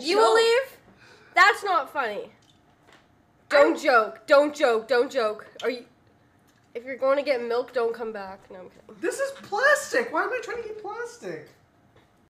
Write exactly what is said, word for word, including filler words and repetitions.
You will leave? That's not funny. Don't I'm... joke. Don't joke. Don't joke. Are you? If you're going to get milk, don't come back. No, I'm kidding. This is plastic. Why am I trying to get plastic?